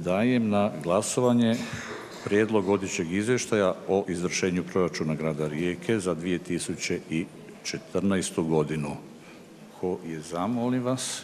Dajem na glasovanje prijedlog godišnjeg izvještaja o izvršenju proračuna grada Rijeke za 2014. godinu. Ko je za, molim vas?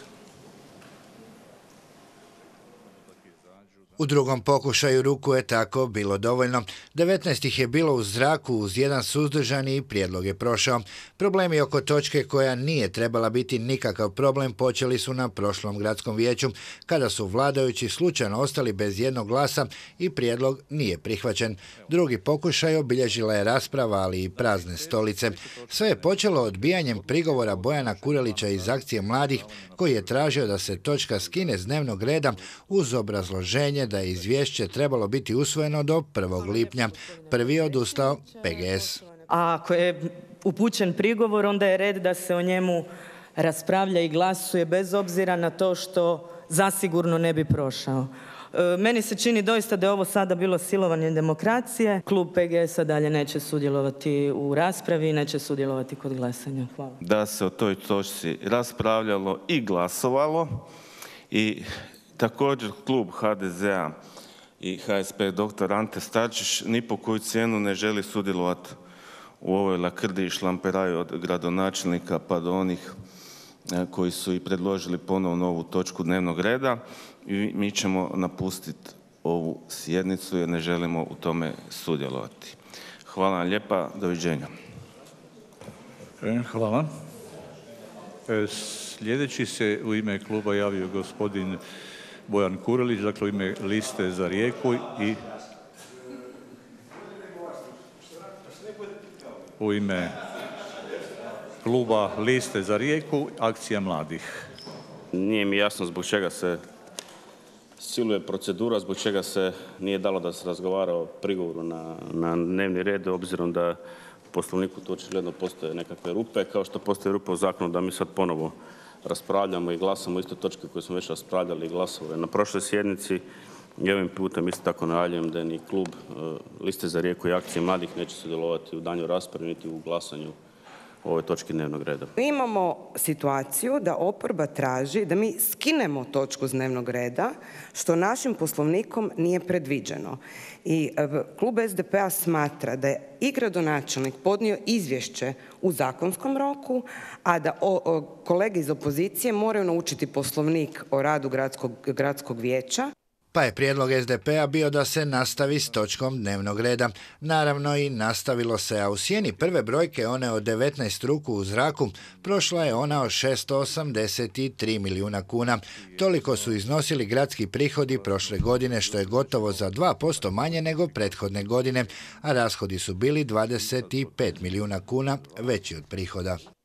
U drugom pokušaju ruku je tako bilo dovoljno. 19 ih je bilo u zraku uz jedan suzdržani i prijedlog je prošao. Problemi oko točke koja nije trebala biti nikakav problem počeli su na prošlom gradskom vijeću, kada su vladajući slučajno ostali bez jednog glasa i prijedlog nije prihvaćen. Drugi pokušaj obilježila je rasprava, ali i prazne stolice. Sve je počelo odbijanjem prigovora Bojana Kurelića iz Akcije mladih, koji je tražio da se točka skine s dnevnog reda uz obrazloženje da je izvješće trebalo biti usvojeno do 1. lipnja. Prvi je odustao PGS. A ako je upućen prigovor, onda je red da se o njemu raspravlja i glasuje bez obzira na to što zasigurno ne bi prošao. Meni se čini doista da je ovo sada bilo silovanje demokracije. Klub PGS-a dalje neće sudjelovati u raspravi i neće sudjelovati kod glasanja. Hvala. Da se o toj točci raspravljalo i glasovalo i također klub HDZ-a i HSP dr. Ante Starčević ni po koju cijenu ne želi sudjelovati u ovoj lakrdi i šlamperaju od gradonačelnika pa do onih koji su i predložili ponovno ovu točku dnevnog reda i mi ćemo napustiti ovu sjednicu jer ne želimo u tome sudjelovati. Hvala vam lijepa, doviđenja. Hvala. Sljedeći se u ime kluba javio gospodin Bojan Kurelić, dakle u ime Liste za Rijeku i u ime kluba Liste za Rijeku, Akcija mladih. Nije mi jasno zbog čega se siluje procedura, zbog čega se nije dalo da se razgovara o prigovoru na dnevni red, obzirom da u Poslovniku tu očigledno postoje nekakve rupe, kao što postoje rupe u zakonu da mi sad ponovo raspravljamo i glasamo isto točke koje smo već raspravljali i glasovali na prošloj sjednici. I ovim putem isto tako najavljujem da ni klub Liste za Rijeku i Akcije mladih neće sudjelovati u daljnjoj raspravi niti u glasanju o ovoj točki dnevnog reda. Mi imamo situaciju da oporba traži da mi skinemo točku s dnevnog reda, što našim Poslovnikom nije predviđeno. I klub SDP-a smatra da je i gradonačelnik podnio izvješće u zakonskom roku, a da kolege iz opozicije moraju naučiti Poslovnik o radu gradskog vijeća. Pa je prijedlog SDP-a bio da se nastavi s točkom dnevnog reda. Naravno i nastavilo se, a u sjeni prve brojke, one od 19 ruku u zraku, prošla je ona od 683 milijuna kuna. Toliko su iznosili gradski prihodi prošle godine, što je gotovo za 2% manje nego prethodne godine, a rashodi su bili 25 milijuna kuna veći od prihoda.